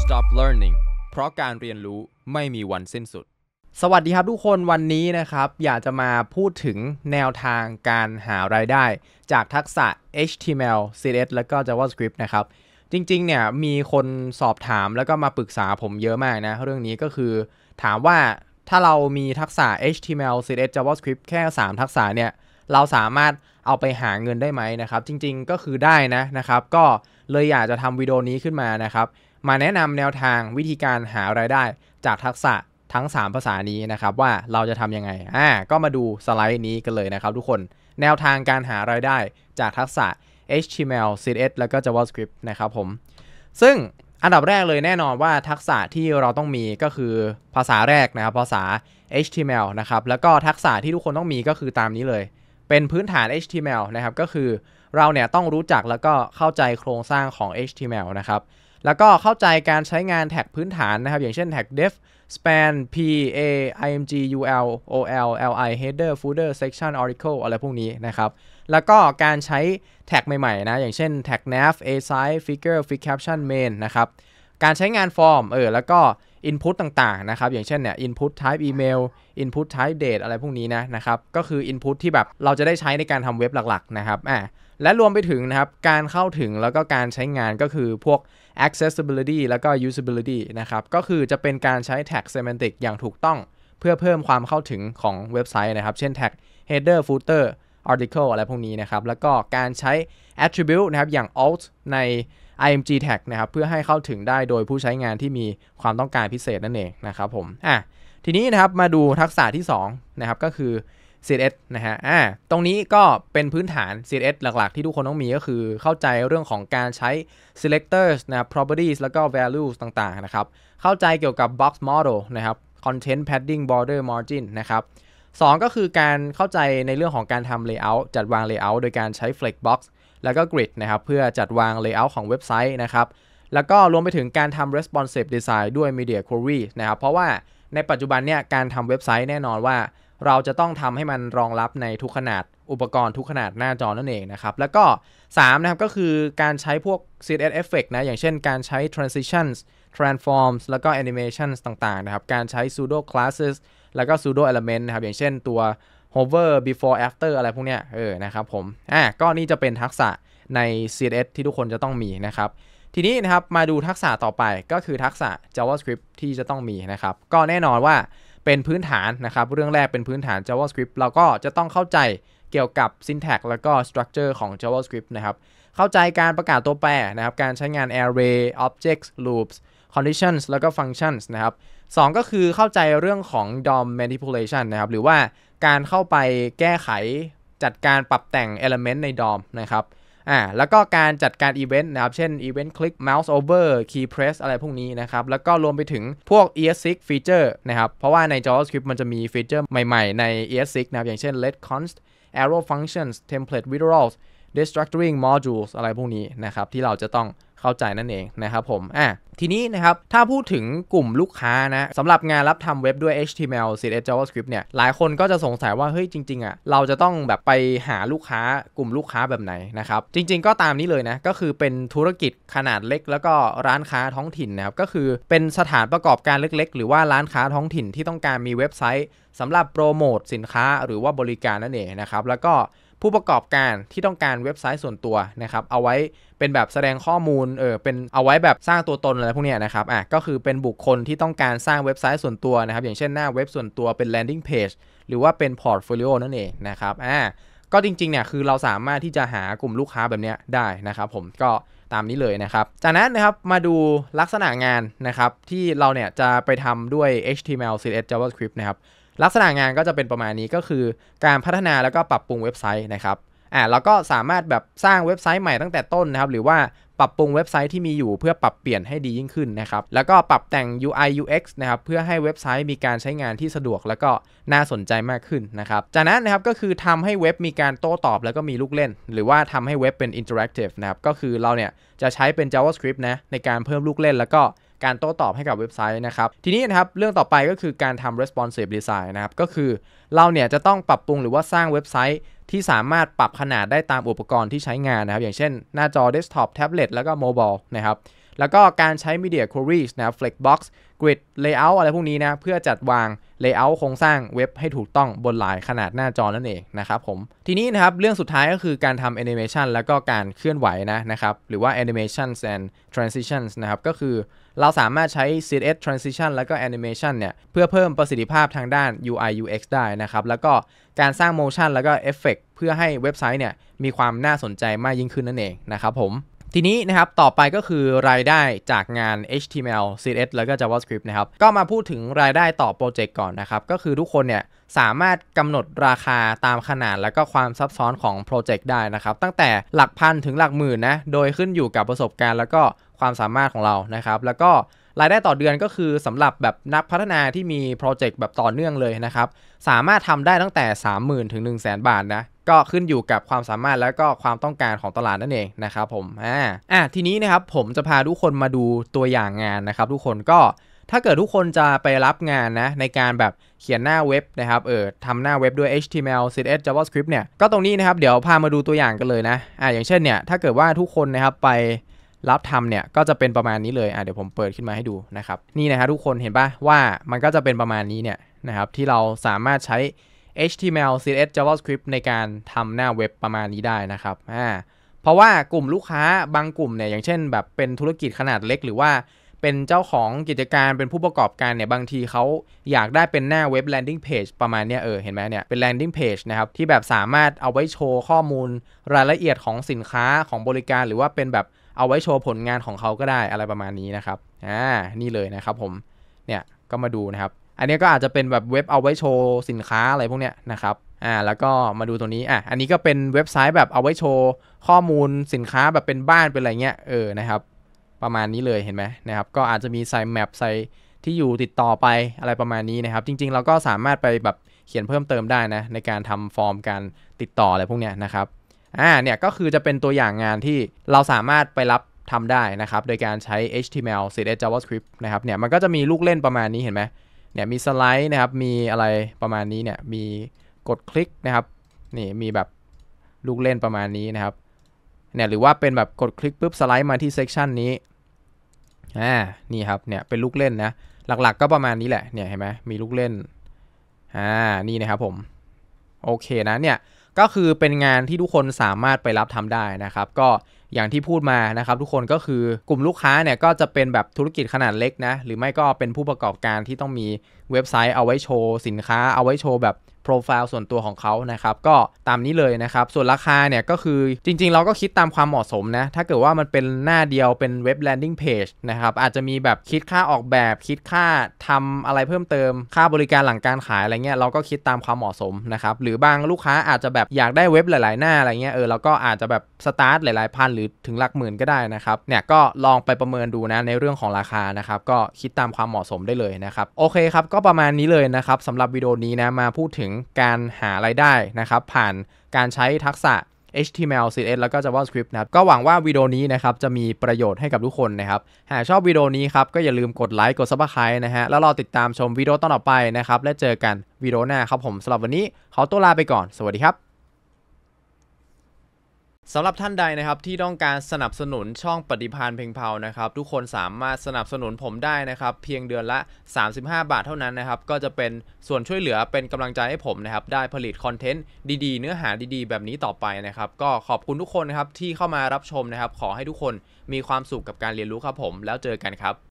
stop learning เพราะการเรียนรู้ไม่มีวันสิ้นสุดสวัสดีครับทุกคนวันนี้นะครับอยากจะมาพูดถึงแนวทางการหารายได้จากทักษะ HTML CSS แล้วก็ JavaScript นะครับจริงๆเนี่ยมีคนสอบถามแล้วก็มาปรึกษาผมเยอะมากนะเรื่องนี้ก็คือถามว่าถ้าเรามีทักษะ HTML CSS JavaScript แค่3ทักษะเนี่ยเราสามารถเอาไปหาเงินได้ไหมนะครับจริงๆก็คือได้นะครับก็เลยอยากจะทำวิดีโอนี้ขึ้นมานะครับมาแนะนำแนวทางวิธีการหารายได้จากทักษะทั้ง3ภาษานี้นะครับว่าเราจะทำยังไงก็มาดูสไลด์นี้กันเลยนะครับทุกคนแนวทางการหารายได้จากทักษะ HTML CSS แล้วก็ JavaScript นะครับผมซึ่งอันดับแรกเลยแน่นอนว่าทักษะที่เราต้องมีก็คือภาษาแรกนะครับภาษา HTML นะครับแล้วก็ทักษะที่ทุกคนต้องมีก็คือตามนี้เลยเป็นพื้นฐาน HTML นะครับก็คือเราเนี่ยต้องรู้จักแล้วก็เข้าใจโครงสร้างของ HTML นะครับแล้วก็เข้าใจการใช้งานแท็กพื้นฐานนะครับอย่างเช่นแท็ก def span p a img ul ol li header footer section article อะไรพวกนี้นะครับแล้วก็การใช้แท็กใหม่ๆนะอย่างเช่นแท็ก nav a size figure fig caption main นะครับการใช้งานฟอร์มแล้วก็ input ต่างๆนะครับอย่างเช่นเนี่ย input type email input type date อะไรพวกนี้นะครับก็คือ input ที่แบบเราจะได้ใช้ในการทำเว็บหลักๆนะครับและรวมไปถึงนะครับการเข้าถึงแล้วก็การใช้งานก็คือพวก accessibility แล้วก็ usability นะครับก็คือจะเป็นการใช้ tag semantic อย่างถูกต้องเพื่อเพิ่มความเข้าถึงของเว็บไซต์นะครับเช่น tag header footer article อะไรพวกนี้นะครับแล้วก็การใช้ attribute นะครับอย่าง alt ใน img tag นะครับเพื่อให้เข้าถึงได้โดยผู้ใช้งานที่มีความต้องการพิเศษนั่นเองนะครับผมทีนี้นะครับมาดูทักษะที่2นะครับก็คือ CSS นะฮะตรงนี้ก็เป็นพื้นฐาน CSS หลักๆที่ทุกคนต้องมีก็คือเข้าใจเรื่องของการใช้ selectors นะครับ properties แล้วก็ values ต่างๆนะครับเข้าใจเกี่ยวกับ box model นะครับ content padding border margin นะครับ2ก็คือการเข้าใจในเรื่องของการทำ layout จัดวาง layout โดยการใช้ flexbox แล้วก็ grid นะครับเพื่อจัดวาง layout ของเว็บไซต์นะครับแล้วก็รวมไปถึงการทำ responsive design ด้วย media query นะครับเพราะว่าในปัจจุบันเนี่ยการทำเว็บไซต์แน่นอนว่าเราจะต้องทำให้มันรองรับในทุกขนาดอุปกรณ์ทุกขนาดหน้าจอนั่นเองนะครับแล้วก็3นะครับก็คือการใช้พวก CSS effect นะอย่างเช่นการใช้ transitions transforms แล้วก็ animations ต่างๆนะครับการใช้ pseudo classes แล้วก็ pseudo element นะครับอย่างเช่นตัว hover before after อะไรพวกเนี้ยนะครับผมก็นี่จะเป็นทักษะใน CSS ที่ทุกคนจะต้องมีนะครับทีนี้นะครับมาดูทักษะต่อไปก็คือทักษะ JavaScript ที่จะต้องมีนะครับก็แน่นอนว่าเป็นพื้นฐานนะครับเรื่องแรกเป็นพื้นฐาน JavaScript เราก็จะต้องเข้าใจเกี่ยวกับ syntax แล้วก็ structure ของ JavaScript นะครับเข้าใจการประกาศตัวแปรนะครับการใช้งาน array objects loops conditions แล้วก็ functions นะครับ2ก็คือเข้าใจเรื่องของ DOM manipulation นะครับหรือว่าการเข้าไปแก้ไขจัดการปรับแต่ง element ใน DOM นะครับแล้วก็การจัดการอีเวนต์นะครับเช่น event click mouse over key press อะไรพวกนี้นะครับแล้วก็รวมไปถึงพวก ES6 feature นะครับเพราะว่าใน JavaScript มันจะมีฟีเจอร์ใหม่ๆใน ES6 นะครับอย่างเช่น let const arrow functions template literals destructuring modules อะไรพวกนี้นะครับที่เราจะต้องเข้าใจนั่นเองนะครับผมทีนี้นะครับถ้าพูดถึงกลุ่มลูกค้านะสำหรับงานรับทำเว็บด้วย HTML CSS JavaScript เนี่ยหลายคนก็จะสงสัยว่าเฮ้ยจริงๆเราจะต้องแบบไปหาลูกค้ากลุ่มลูกค้าแบบไหนนะครับจริงๆก็ตามนี้เลยนะก็คือเป็นธุรกิจขนาดเล็กแล้วก็ร้านค้าท้องถิ่นนะครับก็คือเป็นสถานประกอบการเล็กๆหรือว่าร้านค้าท้องถิ่นที่ต้องการมีเว็บไซต์สำหรับโปรโมทสินค้าหรือว่าบริการนั่นเองนะครับแล้วก็ผู้ประกอบการที่ต้องการเว็บไซต์ส่วนตัวนะครับเอาไว้เป็นแบบแสดงข้อมูลเป็นเอาไว้แบบสร้างตัวตนอะไรพวกนี้นะครับก็คือเป็นบุคคลที่ต้องการสร้างเว็บไซต์ส่วนตัวนะครับอย่างเช่นหน้าเว็บส่วนตัวเป็น landing page หรือว่าเป็น portfolio นั่นเองนะครับก็จริงๆเนี่ยคือเราสามารถที่จะหากลุ่มลูกค้าแบบนี้ได้นะครับผมก็ตามนี้เลยนะครับจากนั้นนะครับมาดูลักษณะงานนะครับที่เราเนี่ยจะไปทำด้วย HTML CSS JavaScript นะครับลักษณะงานก็จะเป็นประมาณนี้ก็คือการพัฒนาแล้วก็ปรับปรุงเว็บไซต์นะครับเราก็สามารถแบบสร้างเว็บไซต์ใหม่ตั้งแต่ต้นนะครับหรือว่าปรับปรุงเว็บไซต์ที่มีอยู่เพื่อปรับเปลี่ยนให้ดียิ่งขึ้นนะครับแล้วก็ปรับแต่ง UI UX นะครับเพื่อให้เว็บไซต์มีการใช้งานที่สะดวกแล้วก็น่าสนใจมากขึ้นนะครับจากนั้นนะครับก็คือทำให้เว็บมีการโต้ตอบแล้วก็มีลูกเล่นหรือว่าทำให้เว็บเป็น interactive นะครับก็คือเราเนี่ยจะใช้เป็น JavaScript นะในการเพิ่มลูกเล่นแล้วก็การโต้ตอบให้กับเว็บไซต์นะครับทีนี้นะครับเรื่องต่อไปก็คือการทำ responsive design นะครับก็คือเราเนี่ยจะต้องปรับปรุงหรือว่าสร้างเว็บไซต์ที่สามารถปรับขนาดได้ตามอุปกรณ์ที่ใช้งานนะครับอย่างเช่นหน้าจอ desktop tablet แล้วก็ mobile นะครับแล้วก็การใช้ Media Queries นะครับ Flexbox Grid Layout อะไรพวกนี้นะเพื่อจัดวาง Layout โครงสร้างเว็บให้ถูกต้องบนหลายขนาดหน้าจอนั่นเองนะครับผมทีนี้นะครับเรื่องสุดท้ายก็คือการทำ Animation แล้วก็การเคลื่อนไหวนะครับหรือว่า Animations and Transitions นะครับก็คือเราสามารถใช้ CSS Transition แล้วก็ Animation เนี่ยเพื่อเพิ่มประสิทธิภาพทางด้าน UI UX ได้นะครับแล้วก็การสร้าง Motion แล้วก็ Effect เพื่อให้เว็บไซต์เนี่ยมีความน่าสนใจมากยิ่งขึ้นนั่นเองนะครับผมทีนี้นะครับต่อไปก็คือรายได้จากงาน HTML CSS แล้วก็ JavaScript นะครับก็มาพูดถึงรายได้ต่อโปรเจกต์ก่อนนะครับก็คือทุกคนเนี่ยสามารถกำหนดราคาตามขนาดและก็ความซับซ้อนของโปรเจกต์ได้นะครับตั้งแต่หลักพันถึงหลักหมื่นนะโดยขึ้นอยู่กับประสบการณ์แล้วก็ความสามารถของเรานะครับแล้วก็รายได้ต่อเดือนก็คือสำหรับแบบนักพัฒนาที่มีโปรเจกต์แบบต่อเนื่องเลยนะครับสามารถทำได้ตั้งแต่ 30,000 ถึง 100,000 บาทนะก็ขึ้นอยู่กับความสามารถแล้วก็ความต้องการของตลาดนั่นเองนะครับผมทีนี้นะครับผมจะพาทุกคนมาดูตัวอย่างงานนะครับทุกคนก็ถ้าเกิดทุกคนจะไปรับงานนะในการแบบเขียนหน้าเว็บนะครับทำหน้าเว็บด้วย HTML CSS JavaScript เนี่ยก็ตรงนี้นะครับเดี๋ยวพามาดูตัวอย่างกันเลยนะอย่างเช่นเนี่ยถ้าเกิดว่าทุกคนนะครับไปรับทำเนี่ยก็จะเป็นประมาณนี้เลยเดี๋ยวผมเปิดขึ้นมาให้ดูนะครับนี่นะครับทุกคนเห็นปะว่ามันก็จะเป็นประมาณนี้เนี่ยนะครับที่เราสามารถใช้ HTML CSS JavaScript ในการทำหน้าเว็บประมาณนี้ได้นะครับเพราะว่ากลุ่มลูกค้าบางกลุ่มเนี่ยอย่างเช่นแบบเป็นธุรกิจขนาดเล็กหรือว่าเป็นเจ้าของกิจการเป็นผู้ประกอบการเนี่ยบางทีเขาอยากได้เป็นหน้าเว็บ landing page ประมาณเนี้ยเห็นไหมเนี่ยเป็น landing page นะครับที่แบบสามารถเอาไว้โชว์ข้อมูลรายละเอียดของสินค้าของบริการหรือว่าเป็นแบบเอาไว้โชว์ผลงานของเขาก็ได้อะไรประมาณนี้นะครับนี่เลยนะครับผมเนี่ยก็มาดูนะครับอันนี้ก็อาจจะเป็นแบบเว็บเอาไว้โชว์สินค้าอะไรพวกเนี้ยนะครับแล้วก็มาดูตัวนี้อันนี้ก็เป็นเว็บไซต์แบบเอาไว้โชว์ข้อมูลสินค้าแบบเป็นบ้านเป็นอะไรเงี้ยนะครับประมาณนี้เลยเห็นไหมนะครับก็อาจจะมีใส่แมปใส่ที่อยู่ติดต่อไปอะไรประมาณนี้นะครับจริงๆเราก็สามารถไปแบบเขียนเพิ่มเติมได้นะในการทำฟอร์มการติดต่ออะไรพวกเนี้ยนะครับเนี่ยก็คือจะเป็นตัวอย่างงานที่เราสามารถไปรับทำได้นะครับโดยการใช้ HTML CSS JavaScript นะครับเนี่ยมันก็จะมีลูกเล่นประมาณนี้เห็นไหมเนี่ยมีสไลด์นะครับมีอะไรประมาณนี้เนี่ยมีกดคลิกนะครับนี่มีแบบลูกเล่นประมาณนี้นะครับเนี่ยหรือว่าเป็นแบบกดคลิกปุ๊บสไลด์มาที่เซกชันนี้นี่ครับเนี่ยเป็นลูกเล่นนะหลักๆก็ประมาณนี้แหละเนี่ยเห็นไหมมีลูกเล่นนี่นะครับผมโอเคนะเนี่ยก็คือเป็นงานที่ทุกคนสามารถไปรับทำได้นะครับก็อย่างที่พูดมานะครับทุกคนก็คือกลุ่มลูกค้าเนี่ยก็จะเป็นแบบธุรกิจขนาดเล็กนะหรือไม่ก็เป็นผู้ประกอบการที่ต้องมีเว็บไซต์เอาไว้โชว์สินค้าเอาไว้โชว์แบบโปรไฟล์ส่วนตัวของเขานะครับก็ตามนี้เลยนะครับส่วนราคาเนี่ยก็คือจริงๆเราก็คิดตามความเหมาะสมนะถ้าเกิดว่ามันเป็นหน้าเดียวเป็นเว็บ landing page นะครับอาจจะมีแบบคิดค่าออกแบบคิดค่าทำอะไรเพิ่มเติมค่าบริการหลังการขายอะไรเงี้ยเราก็คิดตามความเหมาะสมนะครับหรือบางลูกค้าอาจจะแบบอยากได้เว็บหลายๆหน้าอะไรเงี้ยเราก็อาจจะแบบสตาร์ทหลายๆพันหรือถึงหลักหมื่นก็ได้นะครับเนี่ยก็ลองไปประเมินดูนะในเรื่องของราคานะครับก็คิดตามความเหมาะสมได้เลยนะครับโอเคครับก็ประมาณนี้เลยนะครับสำหรับวิดีโอนี้นะมาพูดถึงการหารายได้นะครับผ่านการใช้ทักษะ HTML CSS แล้วก็ JavaScript นะครับก็หวังว่าวิดีโอนี้นะครับจะมีประโยชน์ให้กับทุกคนนะครับหากชอบวิดีโอนี้ครับก็อย่าลืมกดไลค์กด Subscribe นะฮะแล้วรอติดตามชมวิดีโอต่อไปนะครับและเจอกันวิดีโอหน้าครับผมสำหรับวันนี้ขอตัวลาไปก่อนสวัสดีครับสำหรับท่านใดนะครับที่ต้องการสนับสนุนช่องปฏิภาณเพ็งเผานะครับทุกคนสามารถสนับสนุนผมได้นะครับเพียงเดือนละ35 บาทเท่านั้นนะครับก็จะเป็นส่วนช่วยเหลือเป็นกำลังใจให้ผมนะครับได้ผลิตคอนเทนต์ดีๆเนื้อหาดีๆแบบนี้ต่อไปนะครับก็ขอบคุณทุกคนนะครับที่เข้ามารับชมนะครับขอให้ทุกคนมีความสุขกับการเรียนรู้ครับผมแล้วเจอกันครับ